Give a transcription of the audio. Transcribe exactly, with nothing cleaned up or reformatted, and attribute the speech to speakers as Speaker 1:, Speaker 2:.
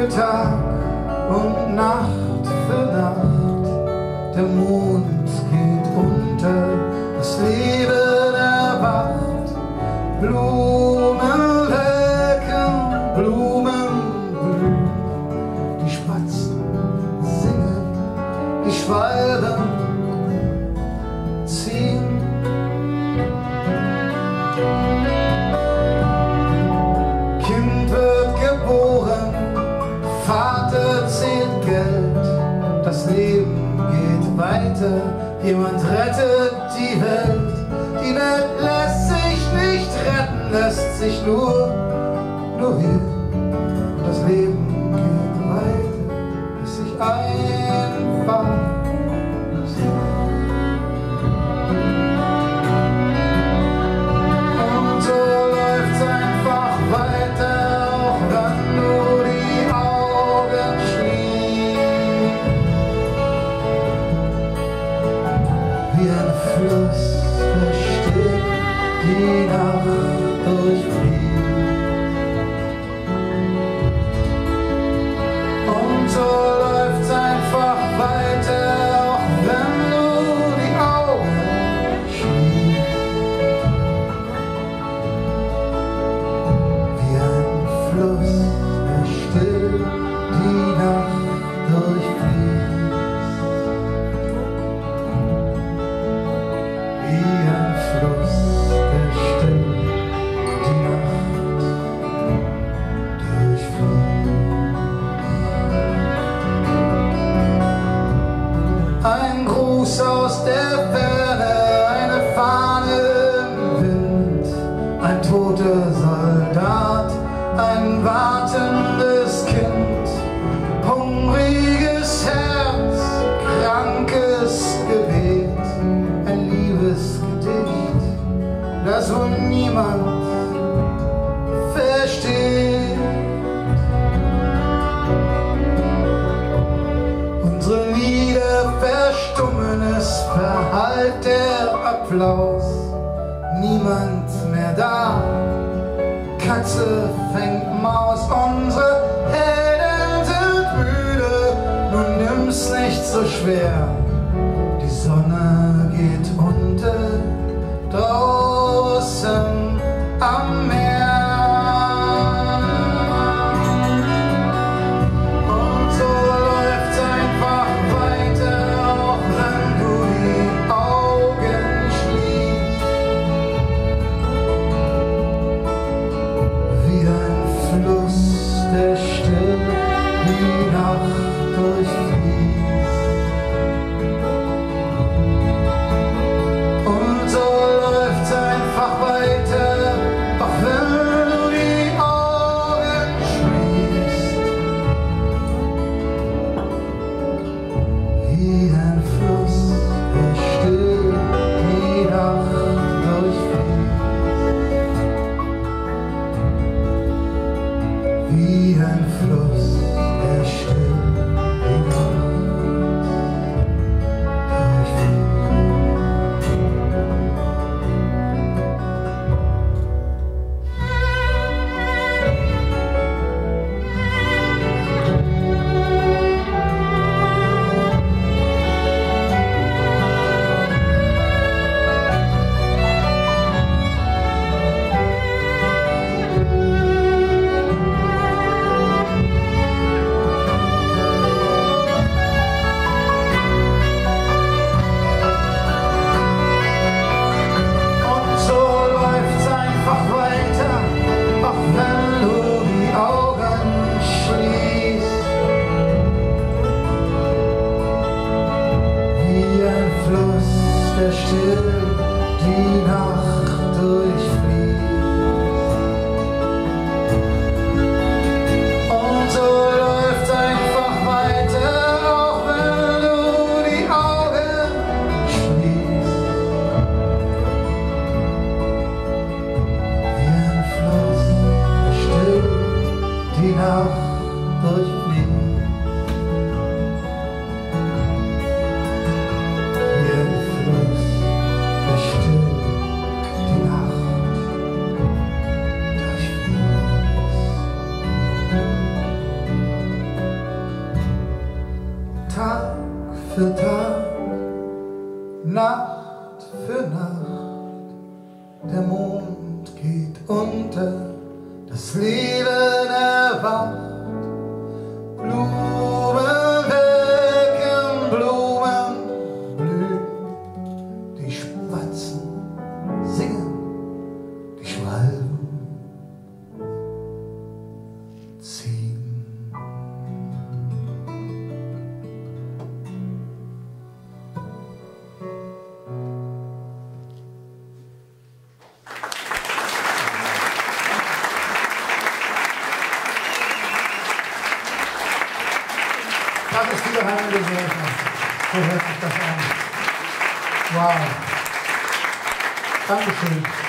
Speaker 1: Tag und Nacht für Nacht. Der Mond geht unter, das Leben erwacht. Blumen lecken, Blumen blühen. Die Spatzen singen, die Schwalben ziehen. Kind wird geboren, Vater zählt Geld, das Leben geht weiter, jemand rettet die Welt. Die Welt lässt sich nicht retten, lässt sich nur, nur hier. Das Leben geht weiter, bis sich einfach und so läuft's einfach weiter, auch wenn du die Augen schließt. Wie ein Fluss, der still die Nacht durchfließt. Und so läuft's einfach weiter, auch wenn du die Augen schließt. Wie ein Fluss, der still die Nacht durchfließt. Wie ein Fluss, der still die Nacht durchfließt. Ein Gruß aus der Ferne, eine Fahne im Wind, ein toter Soldat, ein wartendes Kind, hungriges Herz, krankes Gebet, ein Liebesgedicht, das wohl niemand versteht. Unsere Lieder verstummen, es verhallt der Applaus, niemand mehr da, Katze fängt Maus, unsere Helden sind müde, nun nimm's nicht so schwer, die Sonne geht unter, draußen am Meer. Und so läuft's einfach weiter, auch wenn du die Augen schließt. Wie ein Fluss, der still die Nacht durchfließt. Und so läuft's einfach weiter, auch wenn du die Augen schließt. Wie ein Fluss, der still die Nacht durchfließt. Wie ein Fluss, der still die Nacht durchfließt. Und so läuft's einfach weiter, auch wenn du die Augen schließt. Wie ein Fluss, der still die Nacht durchfließt. Und so läuft's einfach weiter, auch wenn du die Augen schließt. Wie ein Fluss, der still die Nacht durchfließt. Wie ein Fluss, der still Nacht für Nacht, der Mond geht unter, das Leben erwacht. Blumen wecken, Blumen blühen, die Spatzen singen, die Schwalben ziehen. Das ist die geheime Gesellschaft. So hört sich das an. Wow. Dankeschön.